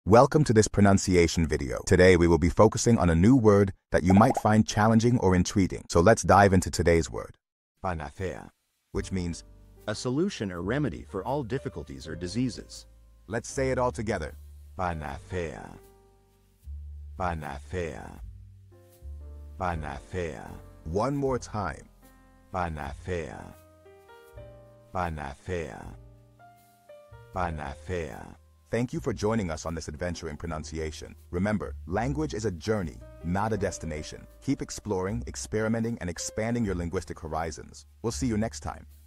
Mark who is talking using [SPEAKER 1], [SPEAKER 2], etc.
[SPEAKER 1] Welcome to this pronunciation video. Today we will be focusing on a new word that you might find challenging or intriguing. So let's dive into today's word.
[SPEAKER 2] Panacea,
[SPEAKER 1] Which means,
[SPEAKER 2] a solution or remedy for all difficulties or diseases.
[SPEAKER 1] let's say it all together.
[SPEAKER 2] Panacea, panacea, panacea,
[SPEAKER 1] One more time.
[SPEAKER 2] panacea, panacea, panacea.
[SPEAKER 1] Thank you for joining us on this adventure in pronunciation. Remember, language is a journey, not a destination. Keep exploring, experimenting, and expanding your linguistic horizons. We'll see you next time.